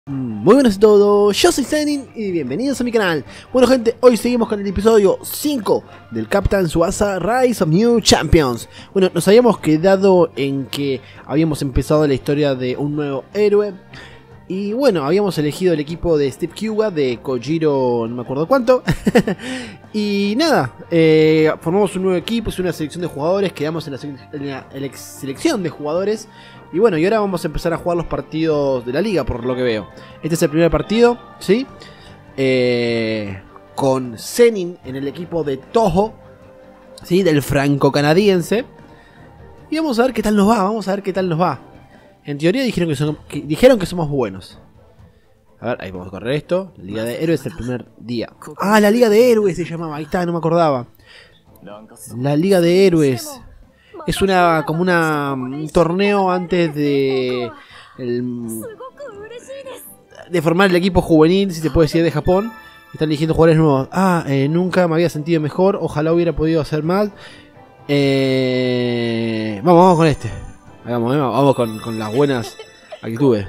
Muy buenas a todos, yo soy Zenin y bienvenidos a mi canal. Bueno gente, hoy seguimos con el episodio 5 del Captain Tsubasa Rise of New Champions. Bueno, nos habíamos quedado en que habíamos empezado la historia de un nuevo héroe. Y bueno, habíamos elegido el equipo de Steve Hyuga, de Kojiro, no me acuerdo cuánto. Y nada, formamos un nuevo equipo, es una selección de jugadores, quedamos en la selección de jugadores. Y bueno, y ahora vamos a empezar a jugar los partidos de la liga, por lo que veo. Este es el primer partido, ¿sí? Con Zenin en el equipo de Toho, ¿sí? Del franco-canadiense. Y vamos a ver qué tal nos va, En teoría dijeron que somos buenos. A ver, ahí vamos a correr esto. La Liga de Héroes el primer día. Ah, la Liga de Héroes se llamaba, ahí está, no me acordaba. La Liga de Héroes. Es como un torneo antes de formar el equipo juvenil, si se puede decir, de Japón. Están eligiendo jugadores nuevos. Nunca me había sentido mejor. Ojalá hubiera podido hacer más. Vamos con este. Vamos con las buenas actitudes.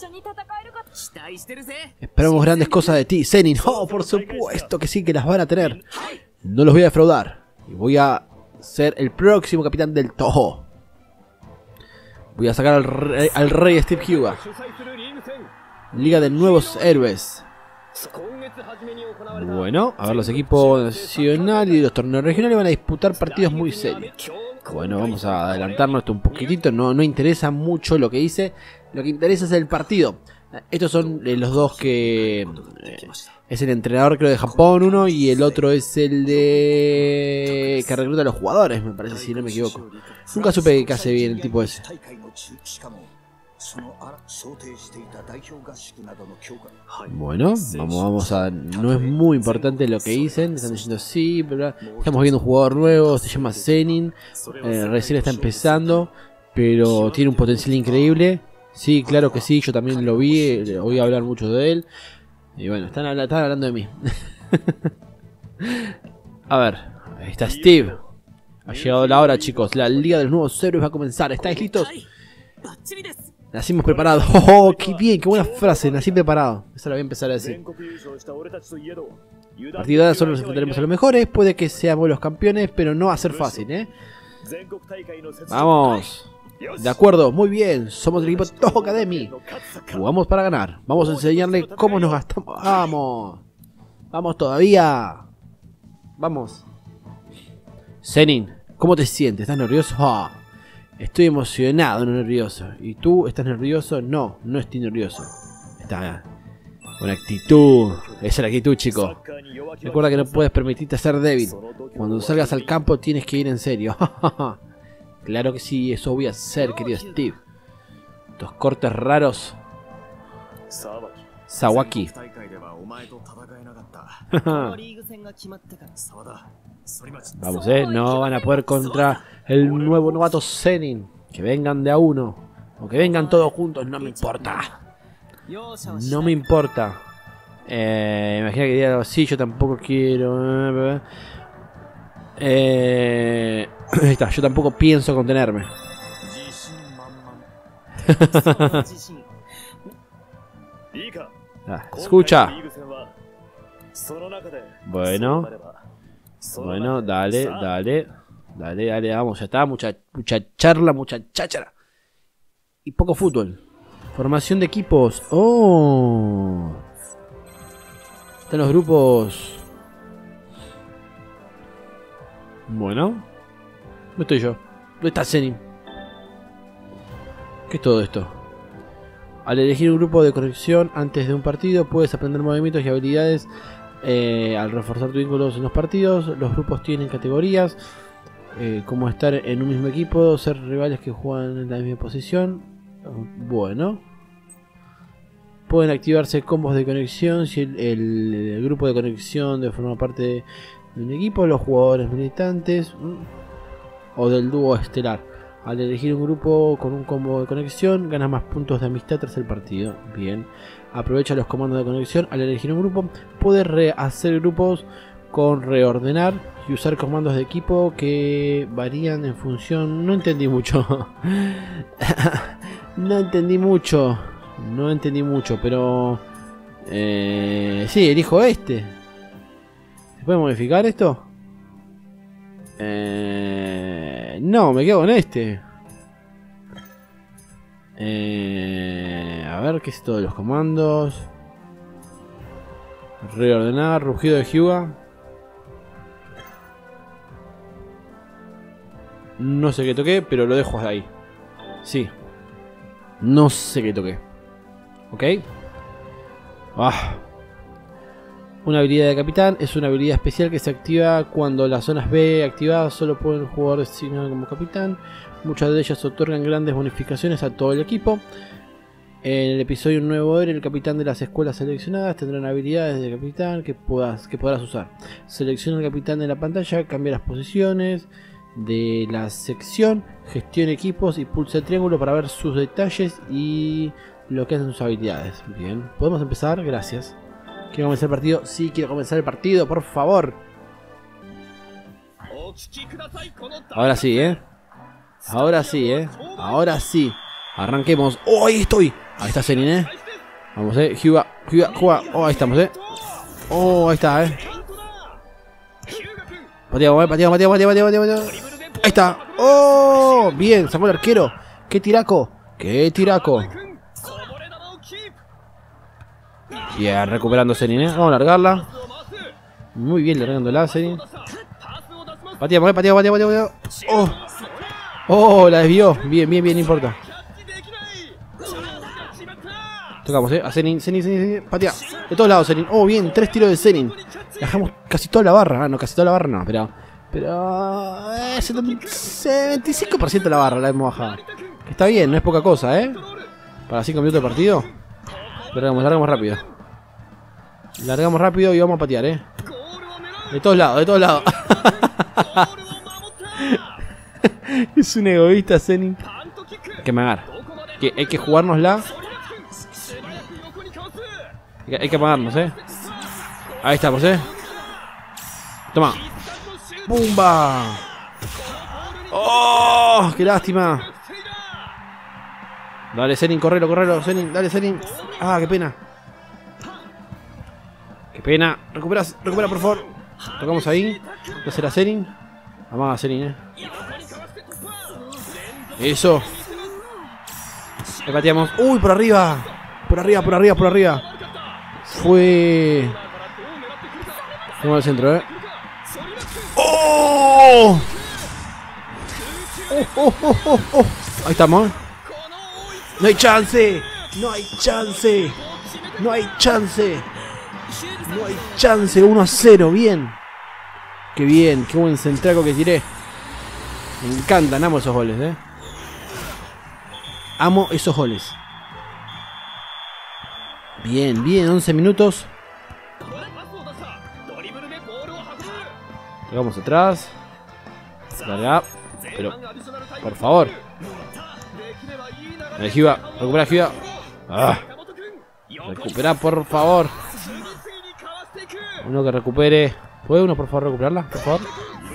Esperamos grandes cosas de ti, Zenin. Oh, por supuesto que sí, que las van a tener. No los voy a defraudar. Y voy a ser el próximo capitán del Toho. Voy a sacar al rey Steve Hyuga. Liga de nuevos héroes. Bueno, a ver, los equipos nacionales y los torneos regionales van a disputar partidos muy serios. Bueno, vamos a adelantarnos esto un poquitito. No interesa mucho lo que hice. Lo que interesa es el partido. Estos son los dos que... es el entrenador, creo, de Japón, uno. Y el otro es el de... que recluta a los jugadores, me parece, si no me equivoco. Nunca supe que hace bien el tipo ese. Bueno, vamos a... no es muy importante lo que dicen. Están diciendo sí, pero estamos viendo un jugador nuevo, se llama Zenin. Recién está empezando, pero tiene un potencial increíble. Sí, claro que sí, yo también lo vi, oí hablar mucho de él. Y bueno, están hablando de mí. A ver, ahí está Steve. Ha llegado la hora, chicos. La Liga de los Nuevos Héroes va a comenzar. ¿Estáis listos? Nacimos preparados. Oh, qué bien, qué buena frase. Nací preparado. Esa la voy a empezar a decir. A partir de ahora solo nos enfrentaremos a los mejores. Puede que seamos los campeones, pero no va a ser fácil, ¿eh? Vamos. De acuerdo, muy bien. Somos el equipo Toho Academy. Jugamos para ganar. Vamos a enseñarle cómo nos gastamos. Vamos. Vamos todavía. Vamos. Zenin, ¿cómo te sientes? ¿Estás nervioso? Oh, estoy emocionado, no nervioso. ¿Y tú estás nervioso? No estoy nervioso. Está con actitud. Esa es la actitud, chico. Recuerda que no puedes permitirte ser débil. Cuando salgas al campo tienes que ir en serio. Claro que sí, eso voy a hacer, querido Steve. Estos cortes raros. Sawaki. Vamos, no van a poder contra el nuevo novato Zenin. Que vengan de a uno. O que vengan todos juntos, no me importa. No me importa. Imagina que diría algo así, yo tampoco quiero. Ahí está, yo tampoco pienso contenerme. Escucha. Bueno, dale, vamos, ya está, mucha charla, mucha cháchara. Y poco fútbol. Formación de equipos. Oh. Están los grupos. Bueno, ¿dónde estoy yo? ¿Dónde está Zenin? ¿Qué es todo esto? Al elegir un grupo de conexión antes de un partido, puedes aprender movimientos y habilidades. Al reforzar tus vínculos en los partidos, los grupos tienen categorías. Como estar en un mismo equipo, ser rivales que juegan en la misma posición. Bueno. Pueden activarse combos de conexión si el grupo de conexión de forma parte de un equipo, los jugadores militantes o del dúo estelar. Al elegir un grupo con un combo de conexión, ganas más puntos de amistad tras el partido. Bien. Aprovecha los comandos de conexión. Al elegir un grupo, puedes rehacer grupos con reordenar y usar comandos de equipo que varían en función... No entendí mucho. No entendí mucho. No entendí mucho, pero... sí, elijo este. ¿Se puede modificar esto? No, me quedo con este. A ver, ¿qué es esto de los comandos? Reordenar, rugido de Hyuga. No sé qué toqué, pero lo dejo ahí. Sí. No sé qué toqué. ¿Ok? Una habilidad de capitán es una habilidad especial que se activa cuando las zonas B activadas solo pueden el jugador designado como capitán. Muchas de ellas otorgan grandes bonificaciones a todo el equipo. En el episodio Un Nuevo Héroe, el capitán de las escuelas seleccionadas tendrán habilidades de capitán que podrás usar. Selecciona al capitán en la pantalla, cambia las posiciones de la sección, gestiona equipos y pulsa el triángulo para ver sus detalles y lo que hacen sus habilidades. Bien, podemos empezar, gracias. ¿Quiero comenzar el partido? Sí, quiero comenzar el partido, por favor. Ahora sí, ahora sí, ahora sí. Arranquemos. ¡Oh, ahí estoy! Ahí está Zenin, Vamos, Hyuga, juega. Oh, ahí estamos, Oh, ahí está, Pateamos. Ahí está. ¡Oh! Bien, sacó el arquero. ¡Qué tiraco! Bien, recuperando Zenin, Vamos a largarla. Muy bien, largándola, Zenin. Pateamos. Oh, la desvió. Bien, no importa. Tocamos, a Zenin. Patea. De todos lados, Zenin. Oh, bien, 3 tiros de Zenin. Dejamos casi toda la barra. No, casi toda la barra no, pero 75% de la barra la hemos bajado. Está bien, no es poca cosa, Para 5 minutos de partido. Largamos rápido. Largamos rápido y vamos a patear, De todos lados. Es un egoísta, Zenin. Hay que magar. Hay que jugárnosla. Hay que apagarnos, Ahí estamos, Toma. ¡Pumba! ¡Oh! ¡Qué lástima! Dale, Zenin, correlo, Zenin. Dale, Zenin. ¡Ah, qué pena! Recupera, por favor. Tocamos ahí. ¿No será Zenin? Amaga Zenin, Eso. Le pateamos. ¡Uy, por arriba! Por arriba. Fue... Vamos al centro, ¡Oh! Ahí estamos. No hay chance. 1-0, bien. Qué buen centraco que tiré. Me encantan, amo esos goles, Amo esos goles. Bien, 11 minutos. Llegamos atrás. Larga. Pero, por favor. Hyuga, recupera Hyuga. Recupera, por favor. Uno que recupere. ¿Puede uno, por favor, recuperarla? Por favor.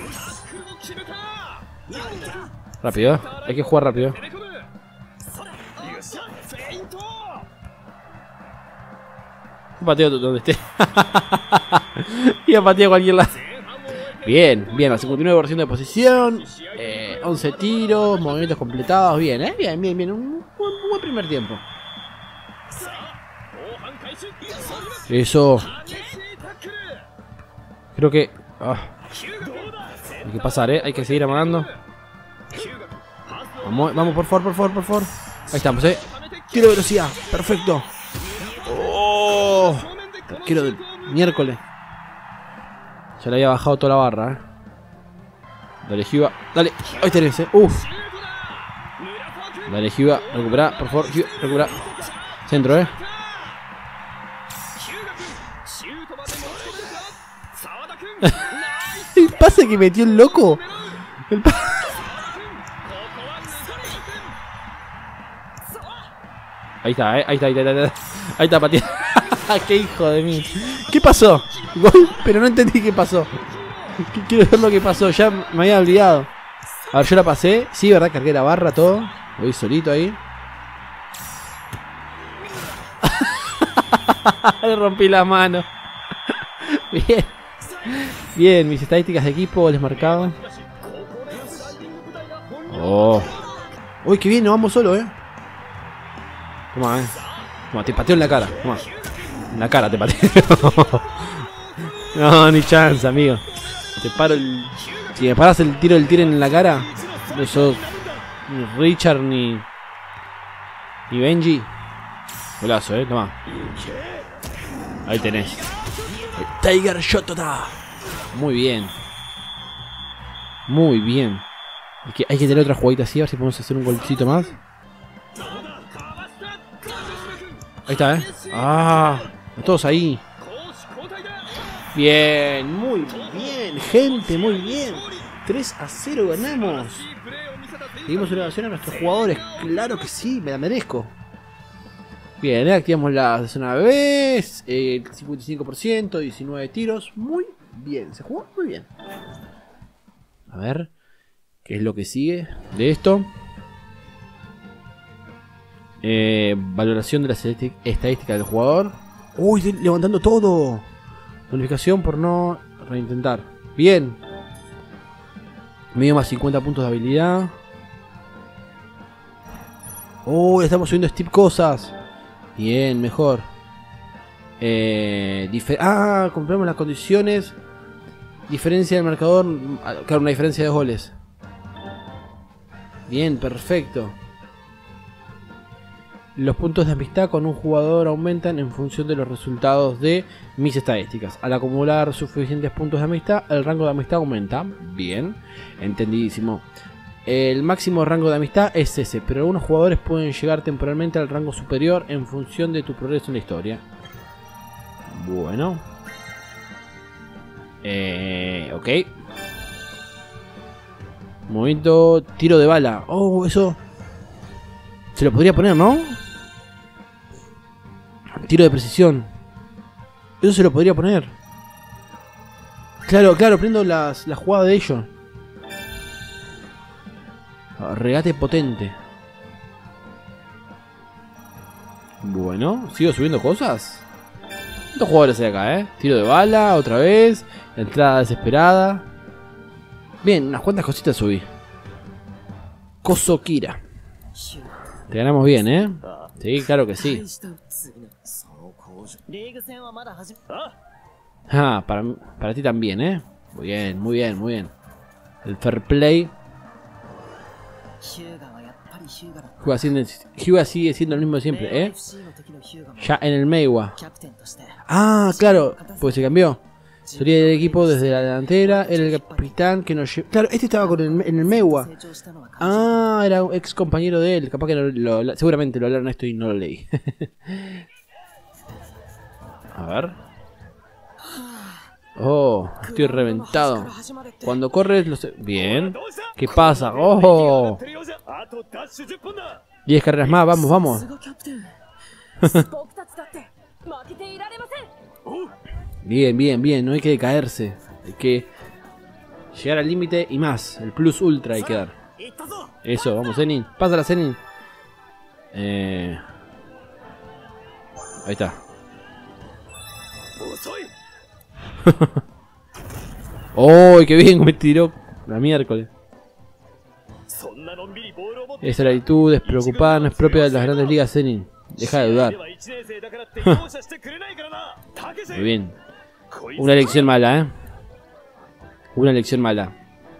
Rápido, hay que jugar rápido. Pateo donde esté. Y a patear a cualquier lado. Bien, la 59% de posición. 11 tiros, movimientos completados. Bien, bien. Un buen primer tiempo. Eso. Creo que... hay que pasar, hay que seguir amagando. Vamos, por favor. Ahí estamos, Tiro de velocidad, perfecto. Oh, quiero de miércoles. Ya le había bajado toda la barra, Dale, Hyuga, dale. Ahí tenés, Uf. Dale, Hyuga, recupera, por favor, Hyuga, recupera. Centro, El pase que metió el loco. Ahí está, Ahí está, pateando. Qué hijo de mí. ¿Qué pasó? Gol, pero no entendí qué pasó. Quiero ver lo que pasó, ya me había olvidado. A ver, yo la pasé. Sí, verdad, cargué la barra, todo. Lo vi solito ahí. Le rompí la mano. Bien. Bien, mis estadísticas de equipo, goles marcados. Oh. Uy, qué bien, nos vamos solo, Toma, Toma, te pateo en la cara. Toma. En la cara te pateo. No, ni chance, amigo. Te paro el... Si me paras el tiro del Tyrion en la cara, no sos ni Richard ni Benji. Golazo, toma. Ahí tenés. El Tiger Shotota. Muy bien. Muy bien. Hay que tener otra jugadita así, a ver si podemos hacer un golcito más. Ahí está, Ah, todos ahí. Bien, muy bien, gente, muy bien. 3-0 ganamos. Seguimos una ovación a nuestros jugadores. Claro que sí, me la merezco. Bien, activamos la zona B. 55%, 19 tiros. Muy bien, se jugó muy bien. A ver, ¿qué es lo que sigue de esto? Valoración de las estadísticas del jugador. Uy, levantando todo. Bonificación por no reintentar. Bien. Medio más 50 puntos de habilidad. Oh, estamos subiendo Steve cosas. Bien, mejor. Compramos las condiciones. Diferencia del marcador. Claro, una diferencia de goles. Bien, perfecto. Los puntos de amistad con un jugador aumentan en función de los resultados de mis estadísticas. Al acumular suficientes puntos de amistad, el rango de amistad aumenta. Bien, entendidísimo. El máximo rango de amistad es ese, pero algunos jugadores pueden llegar temporalmente al rango superior en función de tu progreso en la historia. Bueno. Ok. Momento, tiro de bala. Oh, eso se lo podría poner, ¿no? Tiro de precisión. Eso se lo podría poner. Claro, prendo la jugada de ellos. Regate potente. Bueno, sigo subiendo cosas. ¿Cuántos jugadores hay acá, Tiro de bala, otra vez. Entrada desesperada. Bien, unas cuantas cositas subí. Koso Kira. Te ganamos bien, Sí, claro que sí. Para ti también, Muy bien, muy bien, muy bien. El fair play. Hyuga sigue siendo el mismo de siempre, Ya en el Meiwa. Ah, claro, pues se cambió. Sería del equipo desde la delantera. Era el capitán que nos llevó. Claro, este estaba en el Meiwa. Ah, era un ex compañero de él. Capaz que seguramente lo hablaron esto y no lo leí. A ver. Oh, estoy reventado. Cuando corres, bien. ¿Qué pasa? Oh, 10 carreras más, vamos. Bien, no hay que decaerse. Hay que llegar al límite y más. El plus ultra hay que dar. Eso, vamos, Zenin. Pásala, Zenin. Ahí está. ¡Oh, qué bien! Me tiró la miércoles. Esa actitud despreocupada no es propia de las grandes ligas, Zenin. Deja de dudar. Muy bien. Una elección mala, Una elección mala.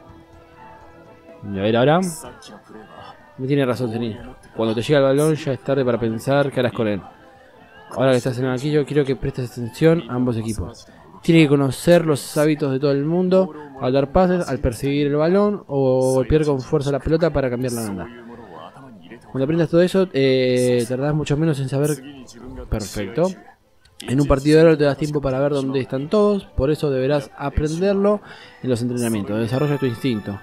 A ver ahora. Me tiene razón, Zenin. Cuando te llega el balón ya es tarde para pensar qué harás con él. Ahora que estás en el banquillo, quiero que prestes atención a ambos equipos. Tienes que conocer los hábitos de todo el mundo al dar pases, al perseguir el balón o golpear con fuerza la pelota para cambiar la banda. Cuando aprendas todo eso, tardás mucho menos en saber. Perfecto. En un partido de oro te das tiempo para ver dónde están todos, por eso deberás aprenderlo en los entrenamientos. Desarrolla tu instinto.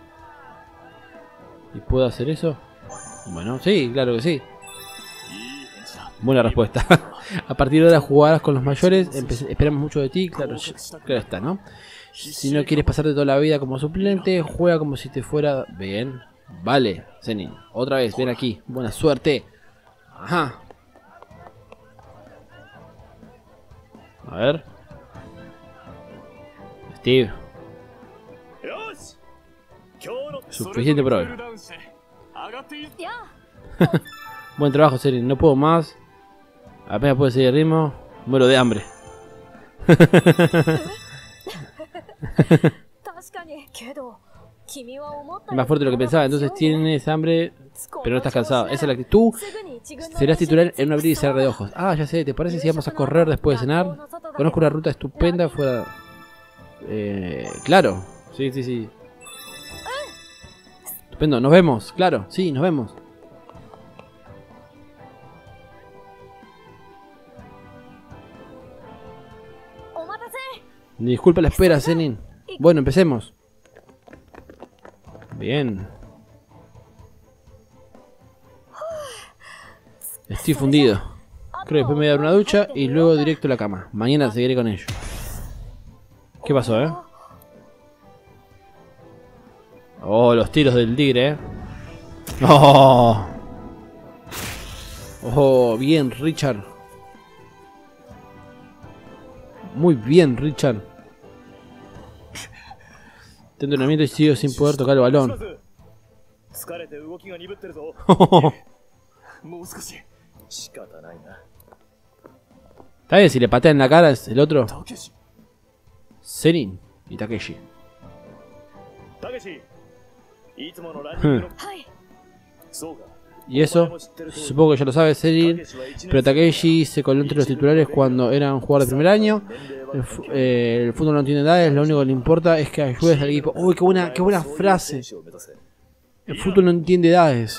¿Y puedo hacer eso? Bueno, sí, claro que sí. Buena respuesta. A partir de ahora jugarás con los mayores. Esperamos mucho de ti. Claro está, ¿no? Si no quieres pasarte toda la vida como suplente, juega como si te fuera bien. Vale, Zenin. Otra vez, ven aquí. Buena suerte. Ajá. A ver. Steve. Suficiente por hoy. Buen trabajo, Serin. No puedo más. Apenas puedo seguir el ritmo. Muero de hambre. Es más fuerte de lo que pensaba. Entonces tienes hambre, pero no estás cansado. Esa es la actitud. Serás titular en un abrir y cerrar de ojos. Ah, ya sé. ¿Te parece si vamos a correr después de cenar? Conozco una ruta estupenda fuera... claro. Sí, sí, sí. Estupendo. Nos vemos. Claro. Sí, nos vemos. Disculpa la espera, Zenin. Bueno, empecemos. Bien. Estoy fundido. Creo que después me voy a dar una ducha y luego directo a la cama. Mañana seguiré con ello. ¿Qué pasó, Oh, los tiros del tigre, Oh. Oh, bien, Richard. Muy bien, Richard. Tengo entrenamiento y sigo sin poder tocar el balón. Está bien, si le patea en la cara es el otro. Zenin y Takeshi. Y eso, supongo que ya lo sabes, Zenin. Pero Takeshi se coló entre los titulares cuando eran jugadores de primer año. El fútbol no tiene edades, lo único que le importa es que ayudes al equipo. Uy, qué buena frase. El fútbol no entiende edades.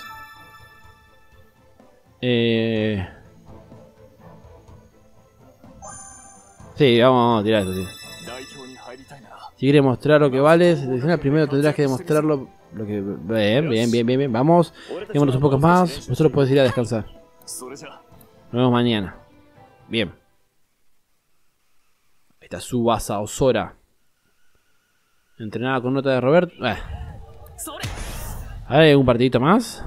Sí, vamos a tirar esto, sí. Si quieres mostrar lo que vales, primero tendrás que demostrarlo. Lo que... Bien. Vamos, démonos un poco más. Vosotros podés ir a descansar. Nos vemos mañana. Bien. Ahí está Tsubasa Ozora. Entrenada con nota de Robert. A ver, un partidito más.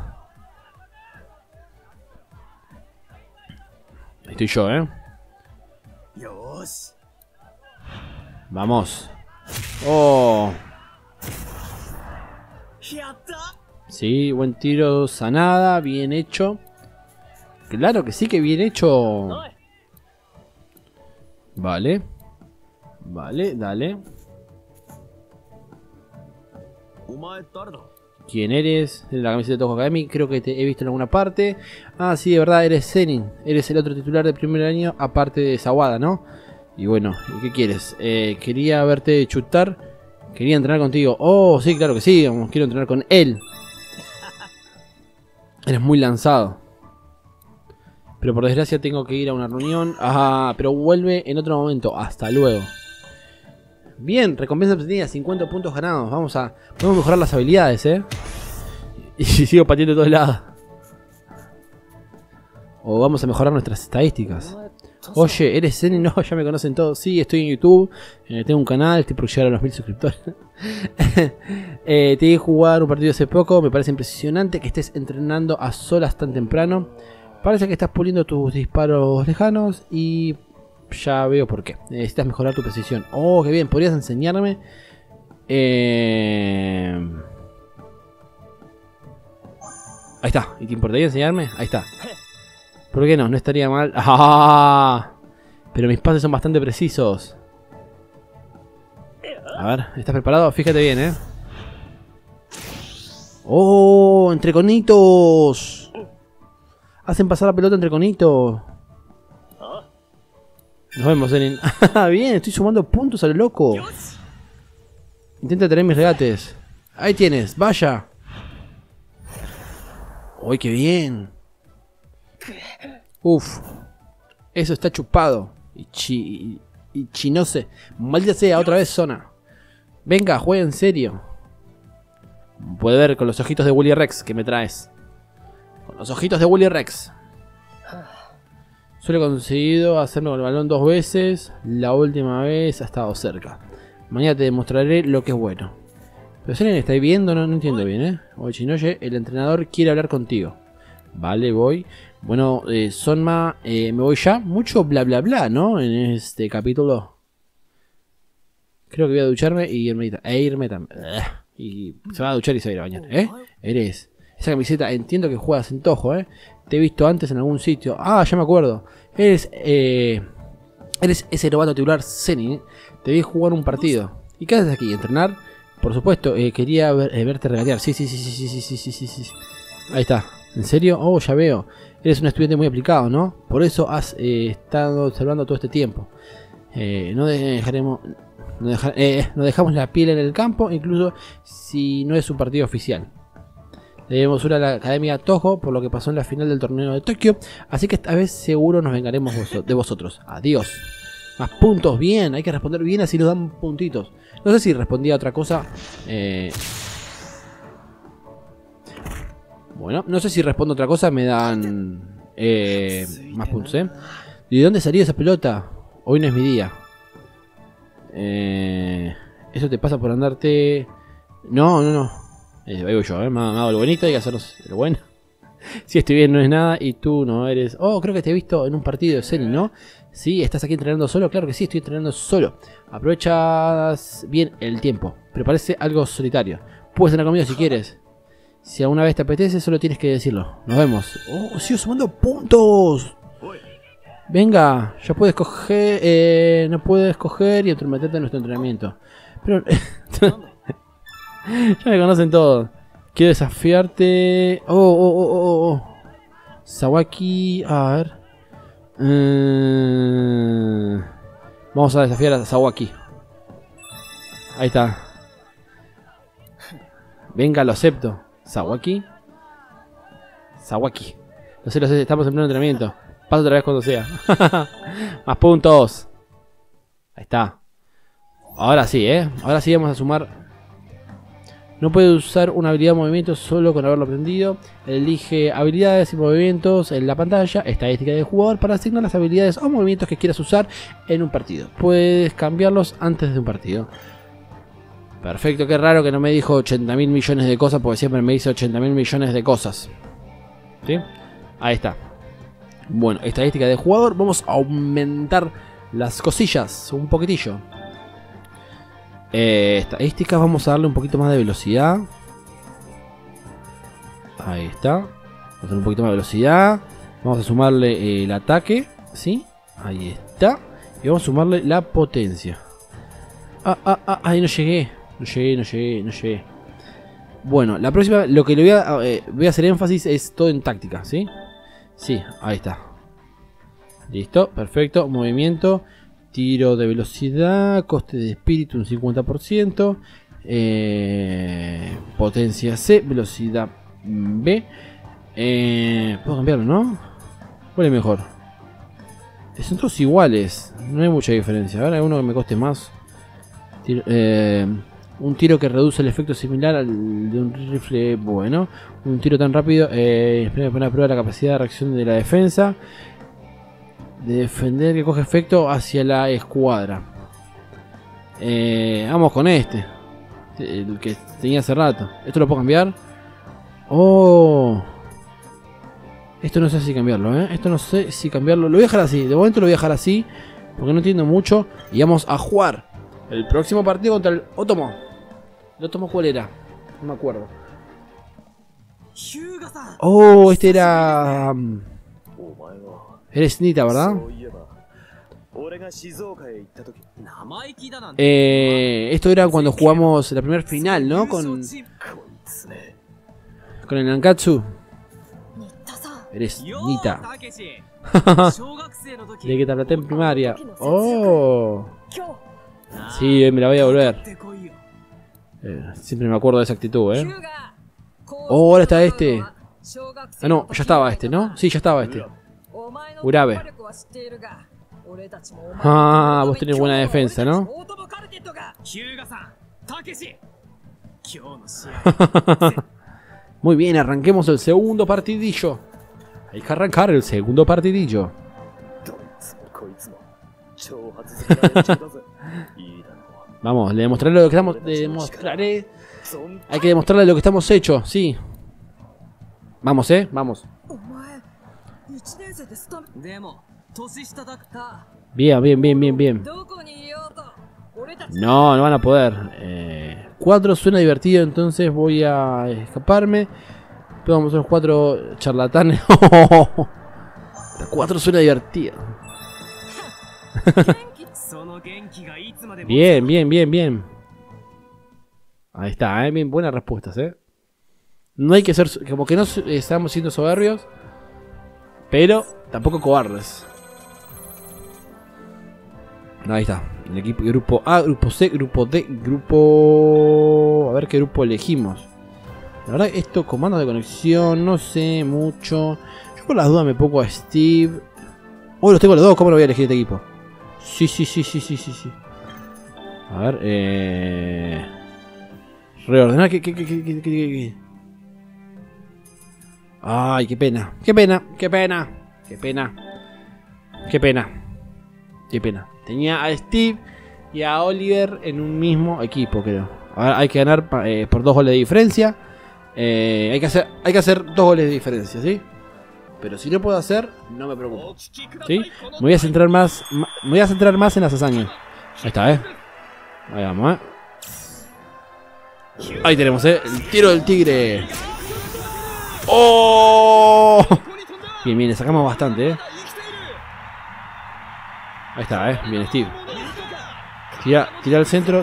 Ahí estoy yo, Vamos. Oh. Sí, buen tiro, sanada, bien hecho. Claro que sí, que bien hecho. Vale. Vale, dale. ¿Quién eres? La camiseta de Toho Academy, creo que te he visto en alguna parte. Ah, sí, de verdad, eres Zenin. Eres el otro titular de primer año, aparte de Sawada, ¿no? Y bueno, ¿y qué quieres? Quería verte chutar. Quería entrenar contigo. Oh, sí, claro que sí. Quiero entrenar con él. Eres muy lanzado. Pero por desgracia tengo que ir a una reunión. Ah, pero vuelve en otro momento. Hasta luego. Bien, recompensa obtenida, 50 puntos ganados. Podemos mejorar las habilidades, Y sigo pateando de todos lados. O vamos a mejorar nuestras estadísticas. Oye, ¿eres Zenin? No, ya me conocen todos. Sí, estoy en YouTube. Tengo un canal, estoy por llegar a los 1000 suscriptores. Te vi jugar un partido hace poco. Me parece impresionante que estés entrenando a solas tan temprano. Parece que estás puliendo tus disparos lejanos. Y ya veo por qué. Necesitas mejorar tu precisión. Oh, qué bien. ¿Podrías enseñarme? Ahí está. ¿Y te importaría enseñarme? Ahí está. ¿Por qué no? No estaría mal. ¡Ah! Pero mis pases son bastante precisos. A ver, ¿estás preparado? Fíjate bien, ¡Oh! ¡Entre conitos! Hacen pasar la pelota entre conitos. Nos vemos, Zenin. Bien, estoy sumando puntos a lo loco. Intenta tener mis regates. Ahí tienes, vaya. ¡Uy, qué bien! Uf, eso está chupado. Y chinose. Maldita sea, otra vez zona. Venga, juega en serio. Puede ver con los ojitos de Willy Rex que me traes. Con los ojitos de Willy Rex. Solo he conseguido hacerlo con el balón 2 veces. La última vez ha estado cerca. Mañana te demostraré lo que es bueno. Pero si alguien está ahí viendo, no entiendo bien, Oye, Chinoye, el entrenador quiere hablar contigo. Vale, voy. Bueno, Sonma, me voy ya. Mucho bla bla bla, ¿no? En este capítulo. Creo que voy a ducharme y irme también. Y se va a duchar y se va a ir a bañar. Eres. Esa camiseta, entiendo que juegas en Tojo, Te he visto antes en algún sitio. Ah, ya me acuerdo. Eres ese novato titular Zenin. Te vi jugar un partido. ¿Y qué haces aquí? ¿Entrenar? Por supuesto, quería verte regatear. Sí. Ahí está. ¿En serio? Oh, ya veo. Eres un estudiante muy aplicado, ¿no? Por eso has estado observando todo este tiempo. No dejamos la piel en el campo, incluso si no es un partido oficial. Debemos ir a la Academia Tojo por lo que pasó en la final del torneo de Tokio. Así que esta vez seguro nos vengaremos de vosotros. Adiós. Más puntos, bien. Hay que responder bien, así nos dan puntitos. No sé si respondía a otra cosa. Bueno, no sé si respondo a otra cosa, me dan más puntos, ¿De dónde salió esa pelota? Hoy no es mi día. Eso te pasa por andarte... No. Ahí voy yo, me hago el bonito, hay que hacerlo lo bueno. Si estoy bien no es nada y tú no eres... Oh, creo que te he visto en un partido de Zenin, ¿no? Sí, ¿estás aquí entrenando solo? Claro que sí, estoy entrenando solo. Aprovechas bien el tiempo, pero parece algo solitario. Puedes cenar conmigo si quieres. Si alguna vez te apetece, solo tienes que decirlo. Nos vemos. Oh, sigo sumando puntos. Venga, ya puedes coger... no puedes coger y entrometerte en nuestro entrenamiento. Pero... ya me conocen todos. Quiero desafiarte... Oh. Sawaki... A ver... vamos a desafiar a Sawaki. Ahí está. Venga, lo acepto. Sawaki. Lo sé, estamos en pleno entrenamiento. Pasa otra vez cuando sea. Más puntos. Ahí está. Ahora sí, Ahora sí vamos a sumar. No puede usar una habilidad de movimiento solo con haberlo aprendido. Elige habilidades y movimientos en la pantalla, estadística del jugador, para asignar las habilidades o movimientos que quieras usar en un partido. Puedes cambiarlos antes de un partido. Perfecto, qué raro que no me dijo 80.000 millones de cosas, porque siempre me dice 80.000 millones de cosas. ¿Sí? Ahí está. Bueno, estadística del jugador. Vamos a aumentar las cosillas un poquitillo. Estadísticas, vamos a darle un poquito más de velocidad. Ahí está. Vamos a darle un poquito más de velocidad. Vamos a sumarle el ataque. ¿Sí? Ahí está. Y vamos a sumarle la potencia. Ahí no llegué. No llegué. Bueno, la próxima, lo que le voy a hacer énfasis es todo en táctica, ¿sí? Sí, ahí está. Listo, perfecto. Movimiento. Tiro de velocidad, coste de espíritu un 50%, potencia C, velocidad B. Puedo cambiarlo, ¿no? ¿Cuál es mejor? Son todos iguales, no hay mucha diferencia. Ahora hay uno que me coste más. Un tiro que reduce el efecto similar al de un rifle. Bueno, un tiro tan rápido. Poner a prueba la capacidad de reacción de la defensa. De defender que coge efecto hacia la escuadra. Vamos con este. El que tenía hace rato. ¿Esto lo puedo cambiar? Oh. Esto no sé si cambiarlo, Esto no sé si cambiarlo. Lo voy a dejar así. De momento lo voy a dejar así. Porque no entiendo mucho. Y vamos a jugar el próximo partido contra el Otomo. ¿El Otomo cuál era? No me acuerdo. Oh, este era... Eres Nita, ¿verdad? Esto era cuando jugamos la primera final, ¿no? Con el Nankatsu. Eres Nita. De que te aplaté en primaria. Oh. Sí, me la voy a volver. Siempre me acuerdo de esa actitud, Oh, ahora está este. Ah, no, ya estaba este, ¿no? Sí, ya estaba este. Urabe. Ah, vos tenés buena defensa, ¿no? Muy bien, arranquemos el segundo partidillo. Hay que arrancar el segundo partidillo. Vamos, le demostraré lo que estamos... Hay que demostrarle lo que estamos hechos, sí. Vamos, vamos. Bien, bien, bien, bien, bien. No, no van a poder. 4 suena divertido, entonces voy a escaparme. Pero vamos a los 4 charlatanes. 4 suena divertido. Bien, bien, bien, bien. Ahí está, bien, buenas respuestas, No hay que ser, como que no estamos siendo soberbios, pero tampoco cobardes. Ahí está, el equipo, grupo A, grupo C, grupo D, grupo... A ver qué grupo elegimos. La verdad, esto, comandos de conexión, no sé mucho. Yo por las dudas me pongo a Steve. Oh, los tengo los dos, ¿cómo lo voy a elegir este equipo? Sí. A ver, reordenar, ¿qué? Ay, qué pena. Tenía a Steve y a Oliver en un mismo equipo, creo. Ahora hay que ganar por 2 goles de diferencia. Hay que hacer 2 goles de diferencia, ¿sí? Pero si no puedo hacer, no me preocupo, ¿sí? Me voy a centrar más en las hazañas. Ahí está, Ahí vamos, Ahí tenemos, el tiro del tigre. ¡Oh! Bien, le sacamos bastante, Ahí está, bien, Steve. Tira al centro.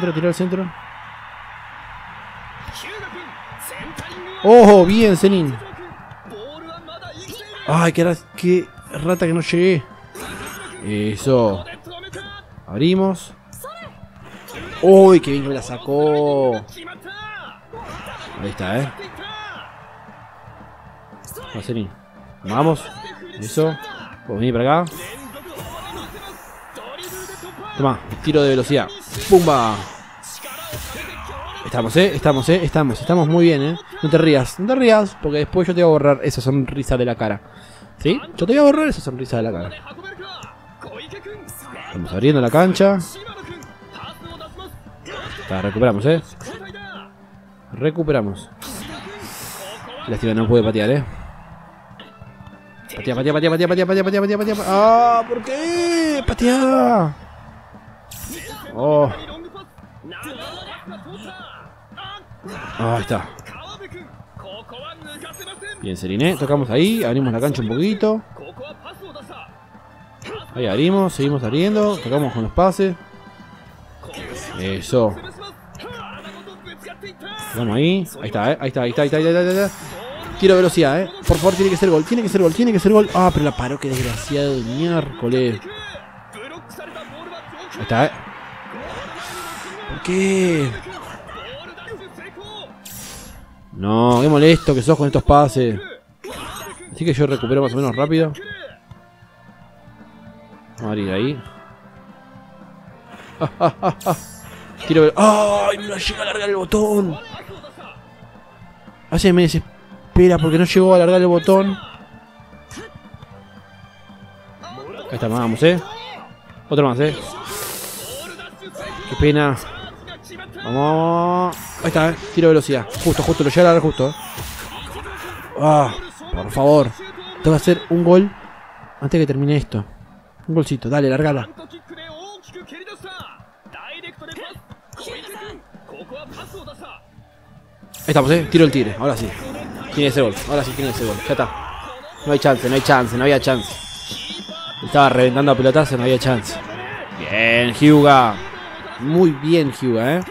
¡Oh! Bien, Zenin. Ay, qué rata que no llegué. Eso. Abrimos. ¡Uy, qué bien que me la sacó! Ahí está, Vamos. Eso. Vamos a venir para acá. Toma, tiro de velocidad. ¡Pumba! Estamos muy bien, No te rías, porque después yo te voy a borrar esa sonrisa de la cara. ¿Sí? Yo te voy a borrar esa sonrisa de la cara. Estamos abriendo la cancha. Recuperamos, Recuperamos. Lástima, no puede patear, Patea. ¡Ah! ¿Por qué? ¡Patea! Oh. Ahí está. Bien, Seriné. Tocamos ahí. Abrimos la cancha un poquito. Ahí abrimos. Seguimos abriendo. Tocamos con los pases. Eso. Vamos ahí. Ahí está. Tiro de velocidad, Por favor, tiene que ser gol. Ah, pero la paró, qué desgraciado de miércoles. Ahí está, ¿Por qué? No, qué molesto que sos con estos pases. Así que yo recupero más o menos rápido. Vamos a abrir ahí. Tiro. ¡Ay! No llega a alargar el botón. A veces me desespera porque no llegó a alargar el botón. Ahí está, vamos, Otro más, Qué pena. Vamos. Ahí está, tiro de velocidad. Justo, lo llega a alargar justo. Ah, por favor. Tengo que hacer un gol antes de que termine esto. Un golcito, dale, largala. Ahí estamos, tiro el tigre, ahora sí. Tiene ese gol, ya está. No hay chance, no había chance. Estaba reventando a pelotazo, no había chance. Bien, Hyuga. Muy bien, Hyuga,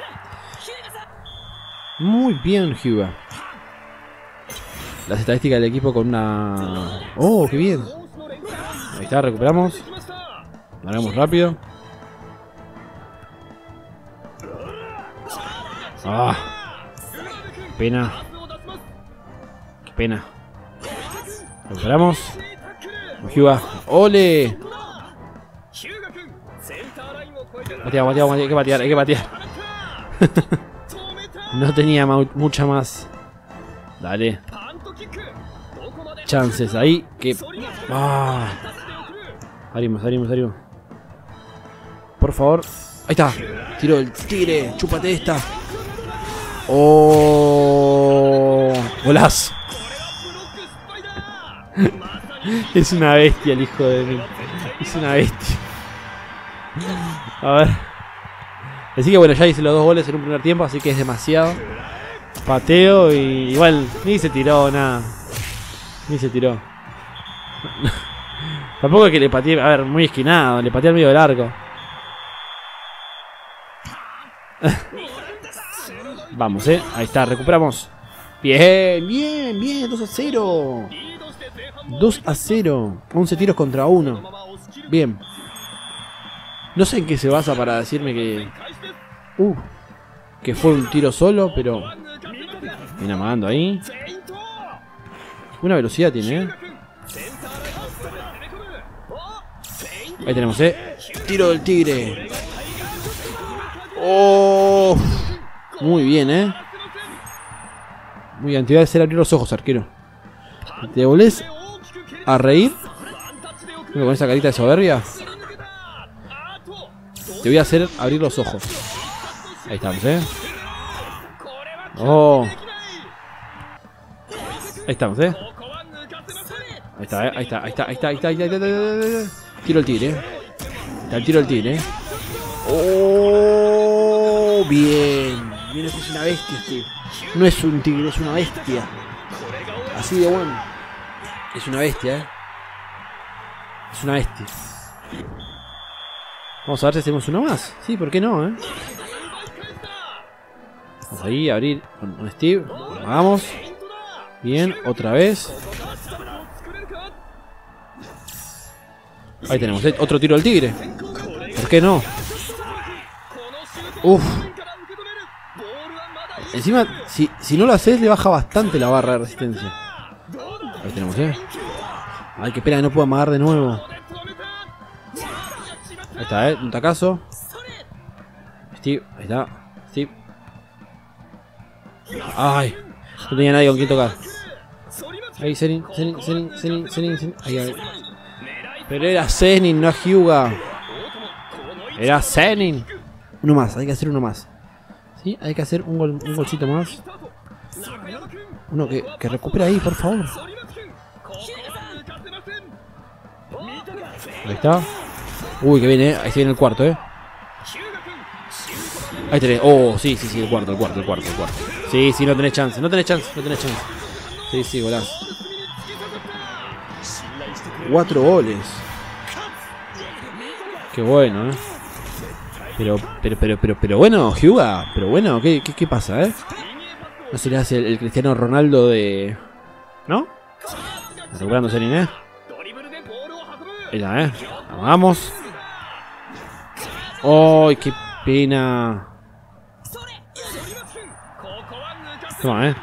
Muy bien, Hyuga. Las estadísticas del equipo con una... ¡Oh, qué bien! Ahí está, recuperamos. Largamos rápido. ¡Ah! Qué pena. Recuperamos. Hyuga. ¡Ole! Bateamos, hay que batear. No tenía mucha más. Dale. Chances ahí que... ¡Ah! Abrimos. Por favor. Ahí está. Tiro del tigre. Chúpate esta. ¡Oh! Golazo. Es una bestia el hijo de mí. Es una bestia. A ver. Así que bueno, ya hice los 2 goles en un primer tiempo, así que es demasiado. Pateo y igual ni se tiró nada. Ni se tiró. Tampoco es que le pateé, a ver, muy esquinado, le pateé al medio del arco. Vamos, ahí está, recuperamos. Bien, bien, bien, 2-0. 2-0. 11 tiros contra 1. Bien. No sé en qué se basa para decirme que fue un tiro solo, pero viene amagando ahí. Buena velocidad tiene, Ahí tenemos, tiro del tigre. Oh, muy bien, muy bien, te voy a hacer abrir los ojos, arquero. ¿Te volvés a reír con esa carita de soberbia? Te voy a hacer abrir los ojos. Ahí estamos, Oh. Ahí estamos, Ahí está, ahí está, ahí está, ahí está, ahí está, ahí está. Tiro el tigre, Está el tiro del tigre, Oh, bien. Bien, este es una bestia, No es un tigre, es una bestia. Así de bueno. Es una bestia, Es una bestia. Vamos a ver si hacemos uno más. Sí, ¿por qué no, Vamos ahí a abrir con Steve. Vamos. Bien, otra vez. Ahí tenemos, otro tiro al tigre. ¿Por qué no? Uf. Encima, si no lo haces, le baja bastante la barra de resistencia. Ahí tenemos, Ay, qué pena que no puedo amagar de nuevo. Ahí está, un tacazo. Steve, ahí está. Steve. Ay, no tenía nadie con quien tocar. Ahí, Zenin. Ahí, ahí. Pero era Zenin, no Hyuga. Era Zenin. Uno más, hay que hacer uno más. Sí, hay que hacer un golcito más. Uno que recupera ahí, por favor. Ahí está. Uy, que viene, ahí se viene el cuarto, Ahí tenés. Oh, sí, el cuarto. Sí, no tenés chance. Sí, golazo. 4 goles. Qué bueno, Pero bueno, Hyuga. Pero bueno, ¿qué pasa, No se le hace el Cristiano Ronaldo de... ¿No? Recuperando Zenin, Ahí está, Vamos. ¡Ay, qué pena! Toma,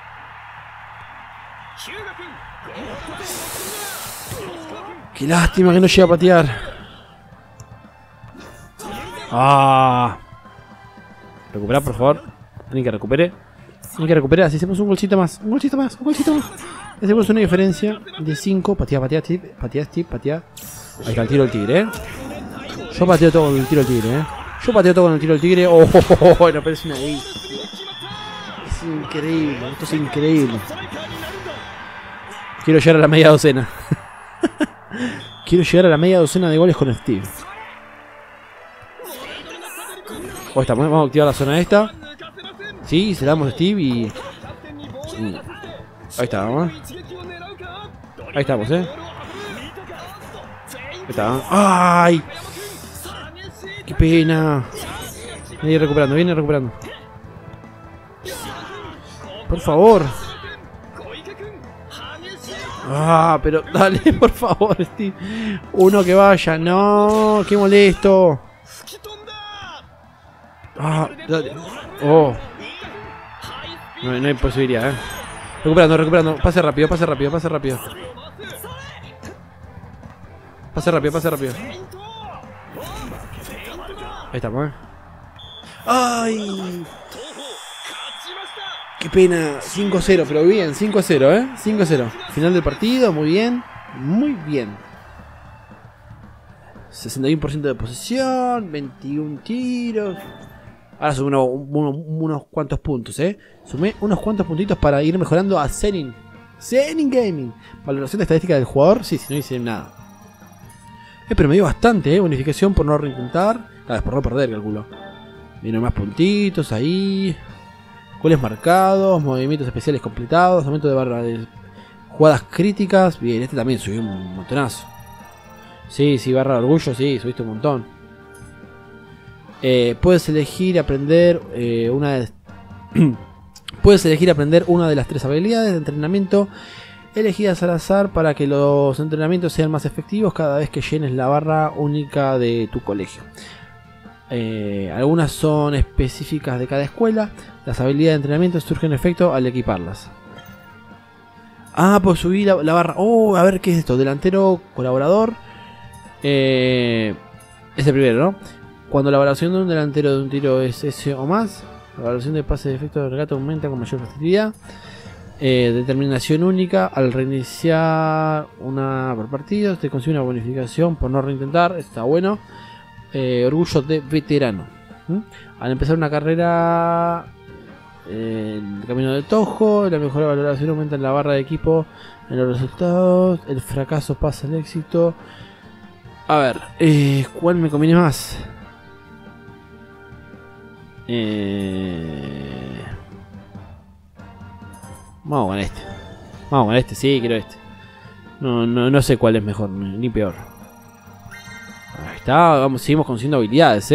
Qué lástima que no llegue a patear. Ah. Recuperar, por favor. Alguien que recupere. Así hacemos un golcito más. Hacemos una diferencia de 5. Patea, Steve. Ahí está el tiro del tigre, Yo pateo todo con el tiro del tigre, Oh, no, pero es una es increíble. Esto es increíble. Quiero llegar a la media docena. De goles con Steve. Vamos a activar la zona esta. Sí, se la damos a Steve y... Ahí está, vamos. Ahí estamos, Ahí está. ¡Ay! ¡Qué pena! Viene recuperando. Por favor. Ah, pero dale, por favor, Steve. Uno que vaya. No, qué molesto. Ah, dale. Oh. No hay posibilidad, Recuperando. Pase rápido. Pase rápido. Ahí estamos, ¡Ay! Qué pena. 5-0, pero bien. 5-0, 5-0. Final del partido, muy bien. 61% de posesión, 21 tiros. Ahora sumé unos cuantos puntos, Sumé unos cuantos puntitos para ir mejorando a Zenin. Zen Gaming. Valoración de estadística del jugador. Sí, si no hice nada. Pero me dio bastante, bonificación por no reintentar. Claro, por no perder, calculo. Vienen más puntitos ahí. Goles marcados, movimientos especiales completados, aumento de barra de jugadas críticas. Bien, este también subió un montonazo. Sí, sí, barra de orgullo, sí, subiste un montón. Puedes elegir aprender puedes elegir aprender una de las 3 habilidades de entrenamiento elegidas al azar para que los entrenamientos sean más efectivos cada vez que llenes la barra única de tu colegio. Algunas son específicas de cada escuela. Las habilidades de entrenamiento surgen en efecto al equiparlas. Ah, pues subir la barra. Oh, a ver qué es esto. Delantero colaborador. Es el primero, ¿no? Cuando la valoración de un delantero de un tiro es S o más, la valoración de pase de efecto de regate aumenta con mayor facilidad. Determinación única. Al reiniciar una por partido, te consigue una bonificación por no reintentar. Está bueno. Orgullo de veterano. Al empezar una carrera en el camino del Tojo, la mejor valoración aumenta en la barra de equipo en los resultados. El fracaso pasa al éxito. A ver, ¿cuál me conviene más? Vamos con este. Vamos con este, sí, quiero este. No sé cuál es mejor, ni peor. Ahí está, seguimos consiguiendo habilidades,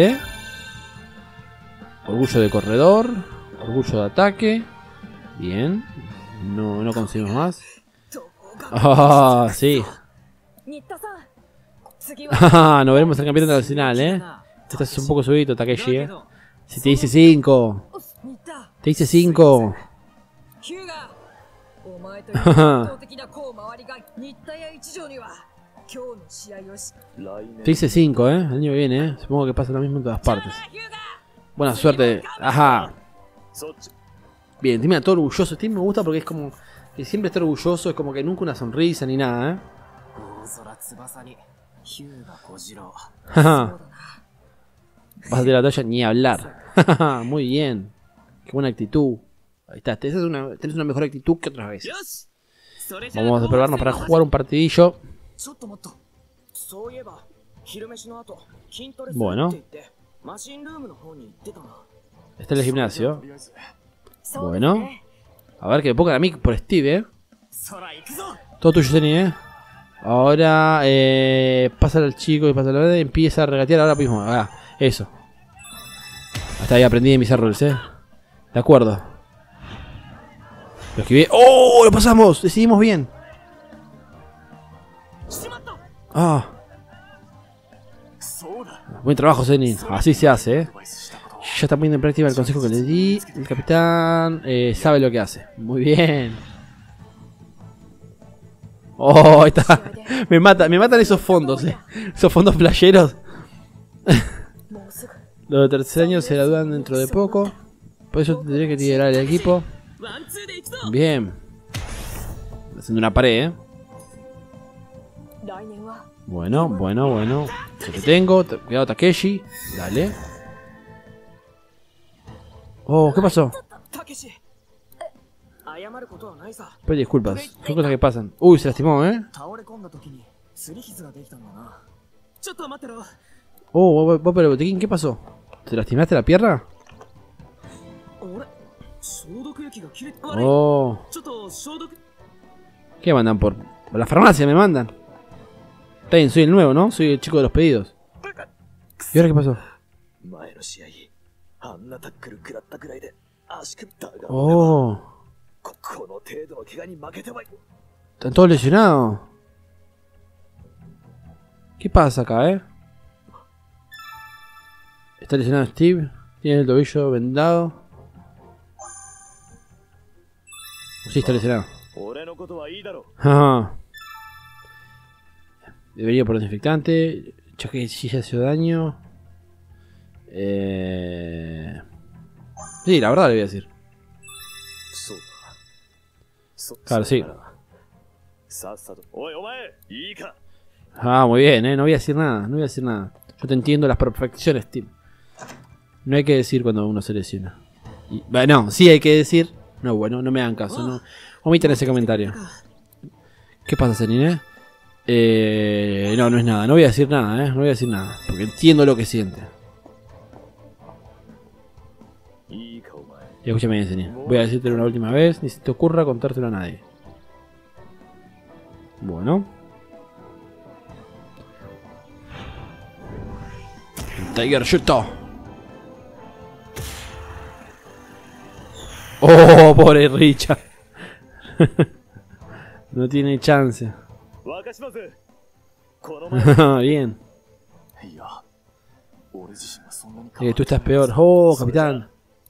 Orgullo de corredor. Orgullo de ataque. Bien. No conseguimos más. Ah, sí. Nos veremos en el campeonato nacional, Estás un poco subido, Takeshi, Si te dice 5. Te dice 5. Te dice 5, El año que viene, Supongo que pasa lo mismo en todas partes. Buena suerte. Ajá. Bien, Tim todo orgulloso. Tim me gusta porque es como que siempre está orgulloso. Es como que nunca una sonrisa ni nada, Jaja. Vas a tirar la toalla ni hablar. Muy bien. Qué buena actitud. Ahí está. Tenés una mejor actitud que otras veces. Vamos a probarnos para jugar un partidillo. Bueno. Está en el gimnasio. Bueno. A ver que me pongan a mí por Steve, Todo tuyo, Zeni, Ahora pasa al chico y pasa a la vez. Empieza a regatear ahora mismo. Ah, eso. Hasta ahí aprendí de mis errores, De acuerdo. Lo esquivé. ¡Oh! ¡Lo pasamos! Decidimos bien. Ah. Buen trabajo, Zenin. Así se hace, Ya está poniendo en práctica el consejo que le di. El capitán sabe lo que hace. Muy bien. Oh, ahí está. Me matan esos fondos, Esos fondos playeros. Los de tercer año se gradúan dentro de poco. Por eso tendré que liderar el equipo. Bien. Haciendo una pared, Bueno. Yo te tengo. Cuidado, Takeshi. Dale. Oh, ¿qué pasó? Pero disculpas, son cosas que pasan. Uy, se lastimó, Oh, vos, pero Botequín, ¿qué pasó? ¿Te lastimaste la pierna? Oh. ¿Qué mandan por la farmacia? Me mandan. Está bien, soy el nuevo, ¿no? Soy el chico de los pedidos. ¿Y ahora qué pasó? Oh. Están todos lesionados. ¿Qué pasa acá, Está lesionado Steve. Tiene el tobillo vendado. Sí, está lesionado. Ajá. Debería por desinfectante. Chaque si ya hace daño. Sí, la verdad le voy a decir. Claro, sí. Ah, muy bien, no voy a decir nada. Yo te entiendo las perfecciones, Tim. No hay que decir cuando uno se lesiona. Bueno, sí hay que decir, No, bueno, no me hagan caso. No. Omitan ese comentario. ¿Qué pasa, Zenin, No, no es nada. No voy a decir nada, No voy a decir nada. Porque entiendo lo que siente. Y escúchame bien, Zenin. Voy a decírtelo una última vez. Ni se te ocurra contártelo a nadie. Bueno. Tiger Shooto. Oh, pobre Richard. No tiene chance. Bien. Tú estás peor. Oh, capitán.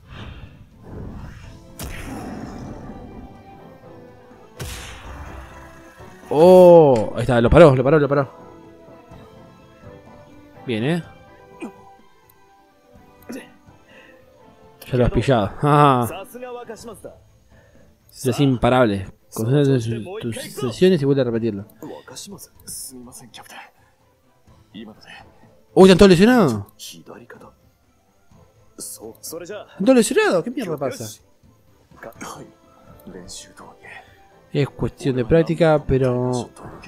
Oh, ahí está, lo paró. Bien, Ya lo has pillado. Es imparable. Concéntrate en tus sesiones y vuelve a repetirlo. Uy, ¿están todos lesionados? ¿Están todos lesionados? ¿Qué mierda pasa? Es cuestión de práctica, pero...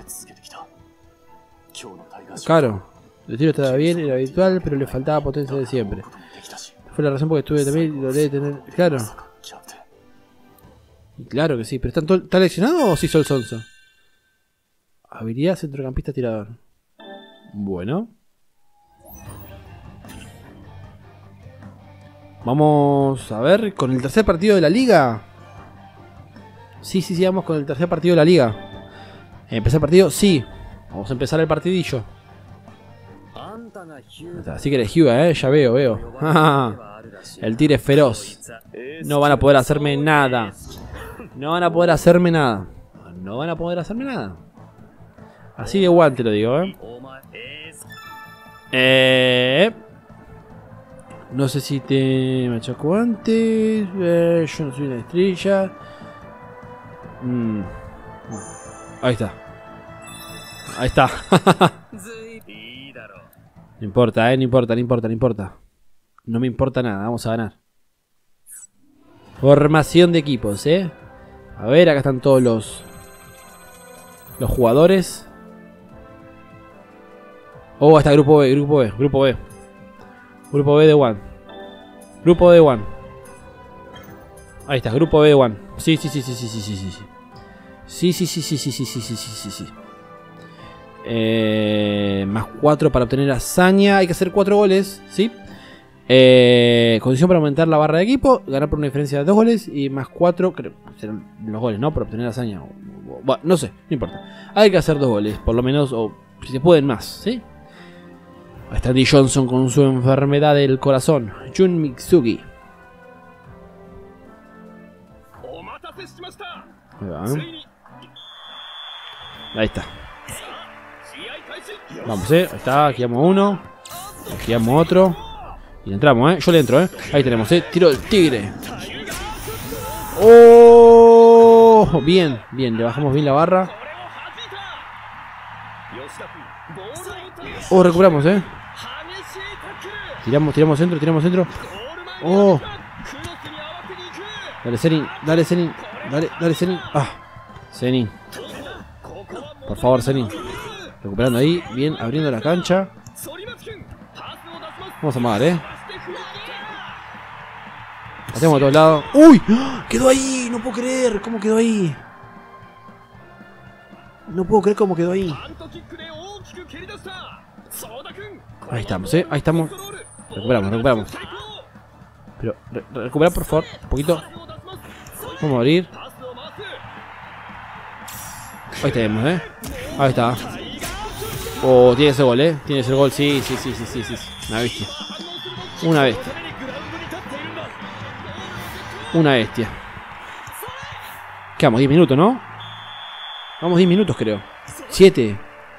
Claro, el tiro estaba bien, era habitual, pero le faltaba potencia de siempre. Fue la razón por que estuve también y lo debe tener... Claro. Claro que sí, pero ¿está lesionado o se hizo el sonso? Habilidad centrocampista tirador. Bueno. Vamos a ver con el tercer partido de la liga. Sí, vamos con el tercer partido de la liga. ¿Empezar el partido? Sí. Vamos a empezar el partidillo. Así que eres Hyuga, ya veo. El tiro es feroz. No van a poder hacerme nada. Así de guante lo digo, No sé si te machaco antes. Yo no soy una estrella. Ahí está. No importa, no importa. No me importa nada, vamos a ganar. Formación de equipos, A ver, acá están todos los jugadores. Oh, está grupo B de One. Ahí está, grupo B de One. Sí. Más 4 para obtener hazaña. Hay que hacer 4 goles, ¿sí? Condición para aumentar la barra de equipo. Ganar por una diferencia de 2 goles. Y más 4, creo que serán los goles, ¿no? Para obtener hazaña. Bueno, no sé, no importa. Hay que hacer 2 goles, por lo menos. O si se pueden más, ¿sí? Ahí está D. Johnson con su enfermedad del corazón. Jun Mitsugi. Ahí está. Vamos, ahí está. Aquí vamos uno. Aquí vamos otro. Y le entramos, yo le entro, Ahí tenemos, tiro del tigre. Oh, bien, le bajamos bien la barra. Oh, recuperamos, Tiramos centro. Oh. Dale, Zenin. Dale, Zenin. Zenin. Por favor, Zenin. Recuperando ahí, bien, abriendo la cancha. Vamos a amar, Hacemos a todos lados. ¡Uy! ¡Quedó ahí! No puedo creer. ¿Cómo quedó ahí? Ahí estamos, Ahí estamos. Recuperamos. Pero, recuperar por favor. Un poquito. Vamos a abrir. Ahí tenemos, Ahí está. Oh, tiene ese gol, Tiene ese gol, sí. Una bestia. Quedamos 10 minutos, ¿no? Vamos 10 minutos, creo. 7.